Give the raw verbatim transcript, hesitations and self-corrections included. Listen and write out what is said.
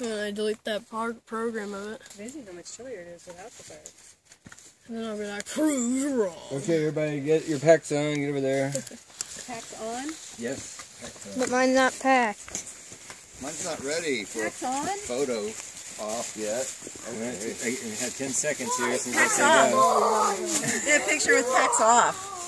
And I delete that program of it. It's amazing how much chillier it is without the fire. And then I'll be like, cruise wrong. Okay, everybody, get your packs on. Get over there. Packs on? Yes. Packs on. But mine's not packed. Mine's not ready for Packs a on? photo off yet. Okay. We had ten seconds here since Packs I said on. Get a picture with packs off.